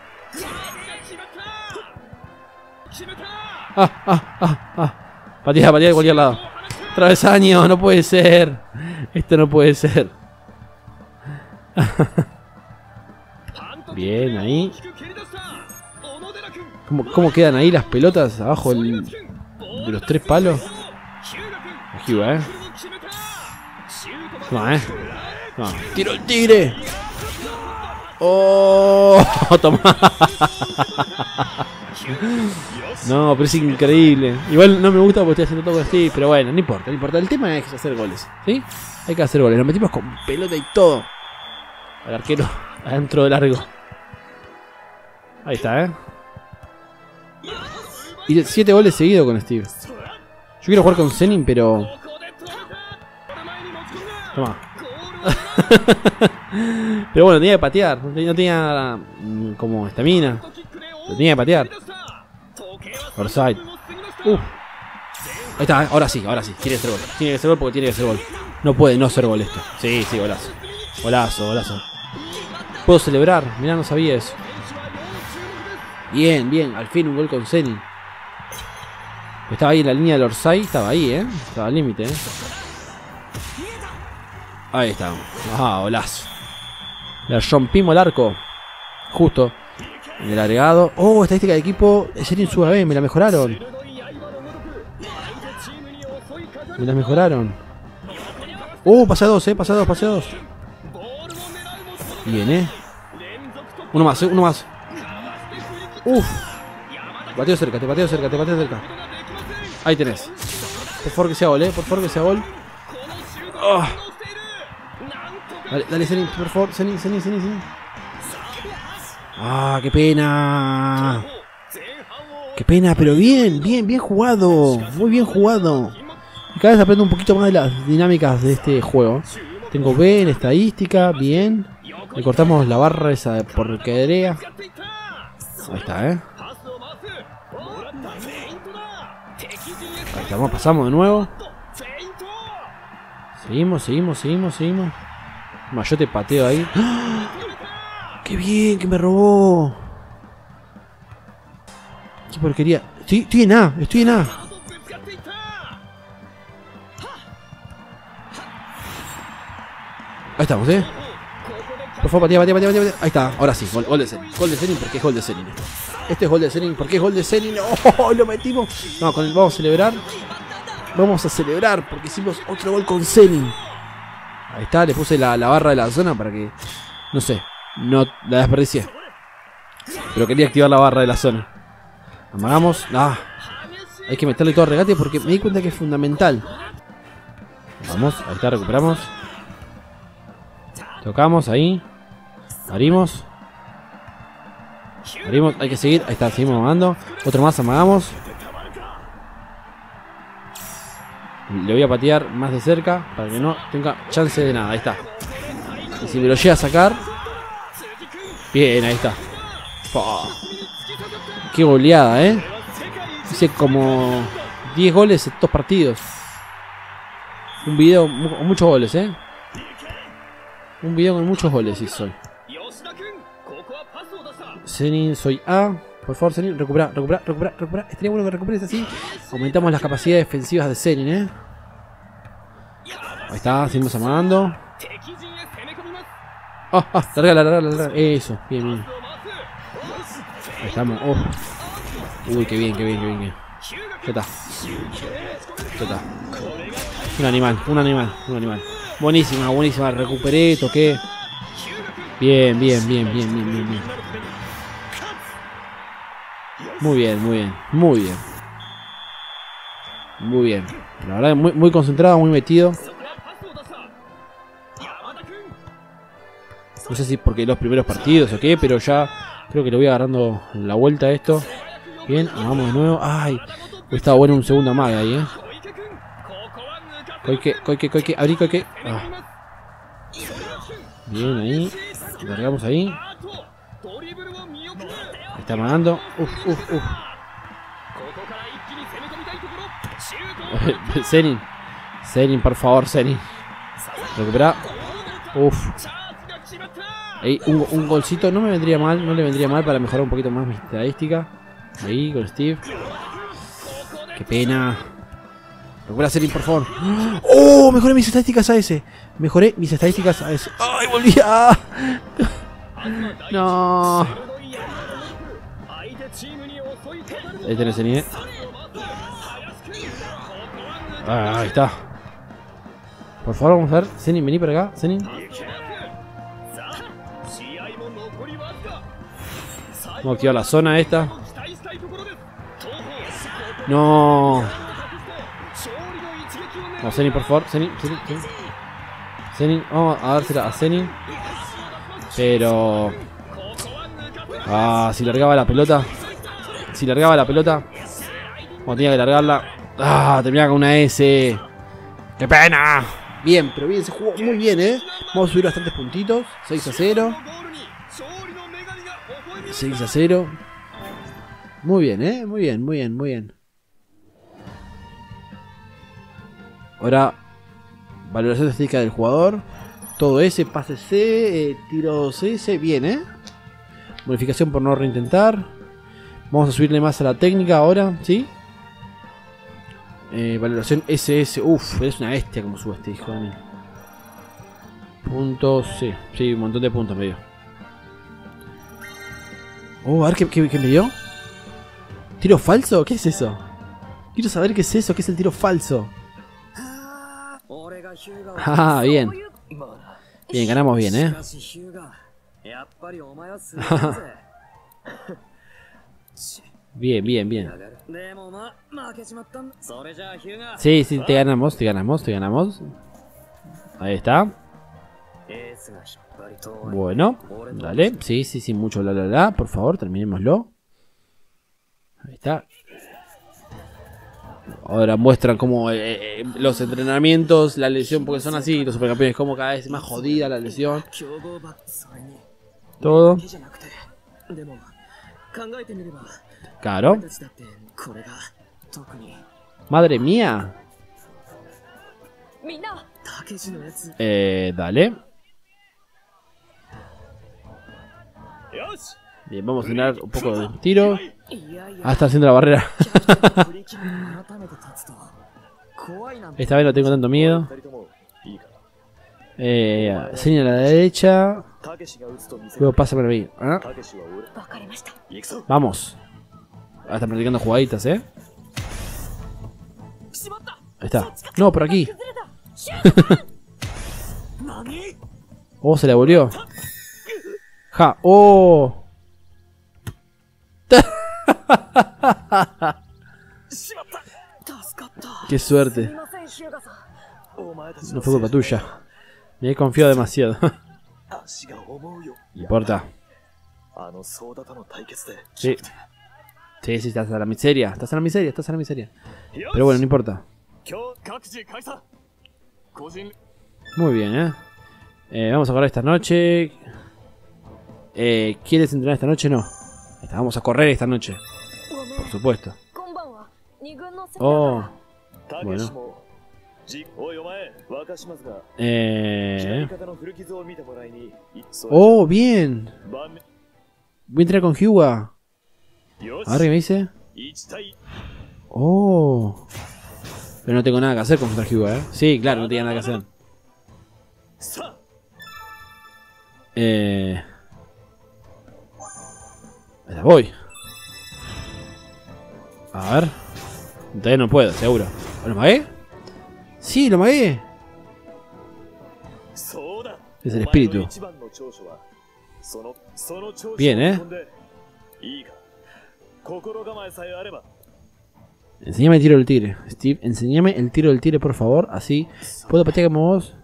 Patea de cualquier lado. Travesaño, no puede ser. Esto no puede ser. Bien, ahí. ¿Cómo quedan ahí las pelotas abajo de los 3 palos? Aquí va, Toma, no. ¡Tiro el tigre! ¡Oh! ¡Toma! No, pero es increíble. Igual no me gusta porque estoy haciendo todo con Steve, pero bueno, no importa, no importa. El tema es hacer goles, ¿sí? Hay que hacer goles. Nos metimos con pelota y todo. Al arquero adentro de largo. Ahí está, Y 7 goles seguidos con Steve. Yo quiero jugar con Zenin, pero... Toma. Pero bueno, tenía que patear. No tenía como estamina. Lo tenía que patear. Offside. Ahí está, ahora sí. Tiene que ser gol. Tiene que ser gol porque tiene que ser gol. No puede no ser gol esto. Sí, golazo. Golazo. Puedo celebrar. Mirá, no sabía eso. Bien. Al fin un gol con Zenin. Estaba ahí en la línea del Orsay. Estaba ahí, Estaba al límite, Ahí está. Golazo. Le rompimos el arco. Justo. En el agregado. Estadística de equipo. Zenin sube a B. Me la mejoraron. Pase a 2, pase a 2. Bien, Uno más. Bateo cerca, te bateo cerca. Ahí tenés. Por favor que sea gol, Dale, Zenin, por favor. Zenin. Qué pena. Pero bien jugado. Muy bien jugado. Y cada vez aprendo un poquito más de las dinámicas de este juego. Tengo B en estadística, bien. Le cortamos la barra esa de porquería. Ahí está, Ahí estamos, pasamos de nuevo. Seguimos. Yo te pateo ahí. ¡Ah! ¡Qué bien! ¡Que me robó! ¡Qué porquería! Estoy en A. Ahí estamos, Por favor, patea. Ahí está, ahora sí, gol de Zenin. Gol de Zenin porque es gol de Zenin. Este es gol de Zenin porque es gol de Zenin. ¡Oh! Lo metimos. No, vamos a celebrar. Vamos a celebrar porque hicimos otro gol con Zenin. Ahí está, le puse la barra de la zona para que... No sé, no la desperdicié. Pero quería activar la barra de la zona. Amagamos. Hay que meterle todo a regate porque me di cuenta que es fundamental. Vamos, ahí está, recuperamos. Tocamos ahí. Abrimos, hay que seguir. Ahí está, seguimos amagando. Otro más, amagamos. Le voy a patear más de cerca para que no tenga chance de nada. Ahí está. Y si me lo llega a sacar. Bien, ahí está. Qué goleada, Hice como 10 goles en 2 partidos. Un video con muchos goles, Un video con muchos goles hizo hoy. Zenin, soy A. Por favor, Zenin, recupera. Estaría bueno que recuperes así. Aumentamos las capacidades defensivas de Zenin, Ahí está, seguimos amagando. Larga. Eso, bien. Ahí estamos. Uy, qué bien. Ya está. Un animal. Buenísima. Recuperé, toqué. Bien. Muy bien. La verdad, muy concentrado, muy metido. No sé si porque los primeros partidos o qué, pero ya creo que le voy agarrando la vuelta a esto. Bien, vamos de nuevo. Ay, estaba bueno un segundo amague ahí, Koike, abrí Koike. Bien ahí. Largamos ahí. Está amagando. Zenin, por favor, Zenin. Recupera. Ahí, un golcito no le vendría mal para mejorar un poquito más mi estadística. Ahí con Steve. Qué pena. Recupera Zenin, por favor. Mejoré mis estadísticas a ese. ¡Ay, volví! No. Ahí tenés Zenin, Ahí está. Por favor, vamos a ver. Zenin, vení para acá. Zenin. Vamos a activar la zona esta. No. No, Zenin, por favor. Zenin. Zenin, vamos a dársela a Zenin. Pero... si largaba la pelota. Si largaba la pelota. Como tenía que largarla. Terminaba con una S. ¡Qué pena! Bien, pero bien, se jugó muy bien, Vamos a subir bastantes puntitos. 6-0. 6-0. Muy bien, muy bien, muy bien, muy bien. Ahora, valoración estadística del jugador. Todo S, pase C, tiros S. Bien, Modificación por no reintentar. Vamos a subirle más a la técnica ahora, ¿sí? Valoración SS. Uff, eres una bestia como sube este hijo de mí. Puntos, sí, un montón de puntos me dio. A ver qué me dio. ¿Tiro falso? ¿Qué es eso? Quiero saber qué es eso, qué es el tiro falso. Bien. Bien, ganamos bien, Bien, bien, bien. Sí, te ganamos. Ahí está. Bueno, dale. Sí, mucho bla. Por favor, terminémoslo. Ahí está. Ahora muestran como los entrenamientos, la lesión, porque son así, los supercampeones, como cada vez más jodida la lesión. Todo. Claro. Madre mía. Dale. Bien, vamos a tener un poco de tiro. Está haciendo la barrera. Esta vez no tengo tanto miedo. Señala a la derecha. Luego pasa para mí. Vamos. Están practicando jugaditas, Ahí está. No, por aquí. Se la volvió. Qué suerte. No fue culpa tuya. Me he confiado demasiado. No importa. Sí, estás a la miseria. Estás a la miseria. Pero bueno, no importa. Muy bien, vamos a correr esta noche. ¿Quieres entrenar esta noche? No. Vamos a correr esta noche. Por supuesto. Bueno. Bien. Voy a entrar con Hyuga. A ver qué me dice. Pero no tengo nada que hacer con contra Hyuga, Sí, claro, no tenía nada que hacer. Ahí voy. A ver. Todavía no puedo, seguro. ¿Lo magué? Sí, lo magué. Es el espíritu. Bien, Enséñame el tiro del tigre. Steve, enséñame el tiro del tigre, por favor. Así puedo patear como vos.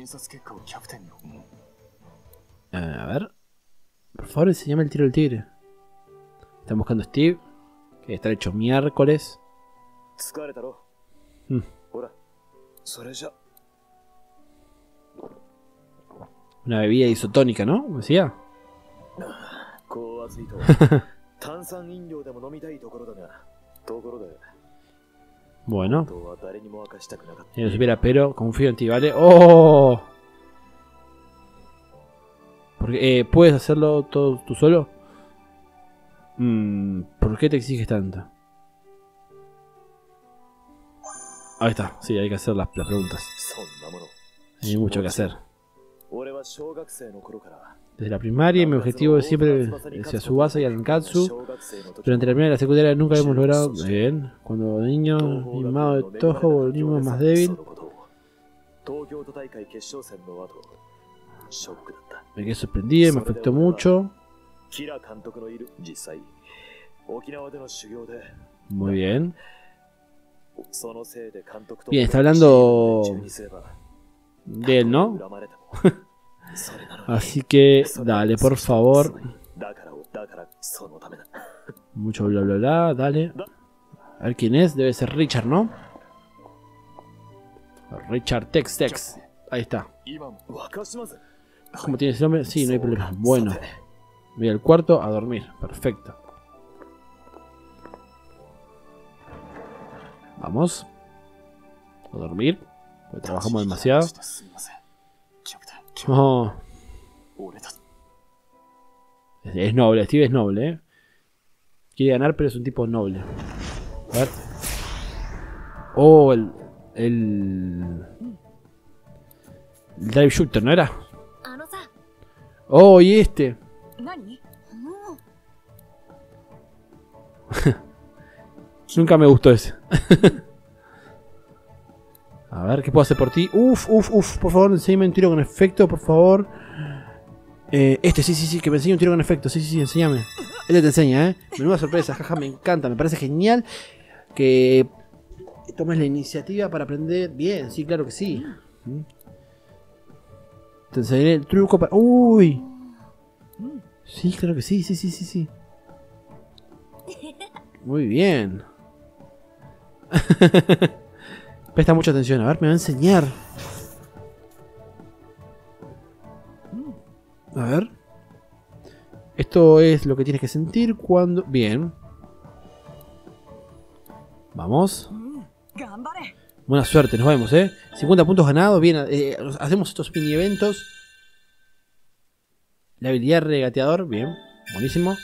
A ver. Por favor, enséñame el tiro del tigre. Están buscando a Steve. Que está hecho miércoles. Una bebida isotónica, ¿no? ¿Me decía? Bueno. No supiera, pero confío en ti, ¿vale? Porque, ¿puedes hacerlo todo tú solo? ¿Por qué te exiges tanto? Ahí está, sí, hay que hacer las preguntas. Hay mucho que hacer. Desde la primaria mi objetivo es siempre hacia Tsubasa y Ankatsu. Durante la primaria y la secundaria nunca hemos logrado. Bien. Cuando de niño, mi mamado de Toho, volvimos más débil. Me quedé sorprendido, me afectó mucho. Muy bien. Bien, está hablando de él, ¿no? Así que, dale, por favor. Mucho bla bla bla, dale. A ver quién es, debe ser Richard, ¿no? Richard Tex. Ahí está. ¿Cómo tiene ese nombre? Sí, no hay problema. Bueno. Voy al cuarto a dormir. Perfecto. Vamos. A dormir. Porque trabajamos demasiado. Oh. Es noble, Steve es noble, ¿eh? Quiere ganar, pero es un tipo noble. A ver. Oh, el Drive Shooter, ¿no era? Oh, y este. Nunca me gustó ese. A ver, ¿qué puedo hacer por ti? Uf, por favor, enséñame un tiro con efecto, por favor. Sí, que me enseñe un tiro con efecto. Sí, enséñame. Este te enseña, Menuda sorpresa, jaja, me encanta, me parece genial que tomes la iniciativa para aprender. Bien, sí, claro que sí. Te enseñaré el truco para... ¡Uy! Sí, claro que sí. Muy bien. Presta mucha atención. A ver, me va a enseñar. A ver. Esto es lo que tienes que sentir cuando... Bien. Vamos. Buena suerte, nos vemos, 50 puntos ganados. Bien, hacemos estos mini eventos. La habilidad regateador, bien, buenísimo.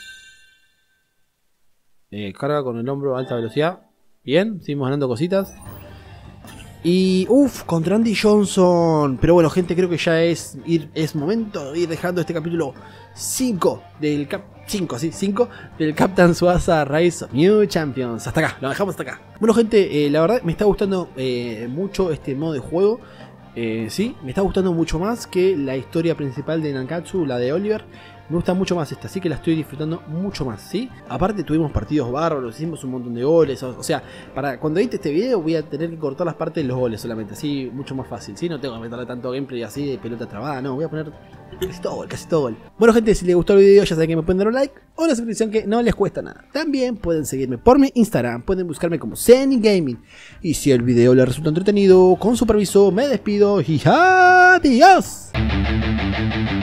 Carga con el hombro a alta velocidad. Bien, seguimos ganando cositas. Y contra Andy Johnson. Pero bueno, gente, creo que ya es momento de ir dejando este capítulo 5 del del Captain Tsubasa Rise of New Champions. Hasta acá, lo dejamos hasta acá. Bueno, gente, la verdad me está gustando mucho este modo de juego. Sí, me está gustando mucho más que la historia principal de Nankatsu, la de Oliver. Me gusta mucho más esta, así que la estoy disfrutando mucho más, ¿sí? Aparte tuvimos partidos bárbaros, hicimos un montón de goles. O sea, para cuando edite este video voy a tener que cortar las partes de los goles solamente, así mucho más fácil, ¿sí? No tengo que meterle tanto gameplay así de pelota trabada, no, voy a poner casi todo gol. Bueno, gente, si les gustó el video ya saben que me pueden dar un like o una suscripción que no les cuesta nada. También pueden seguirme por mi Instagram, pueden buscarme como Zenny Gaming. Y si el video les resulta entretenido, con su permiso me despido y adiós.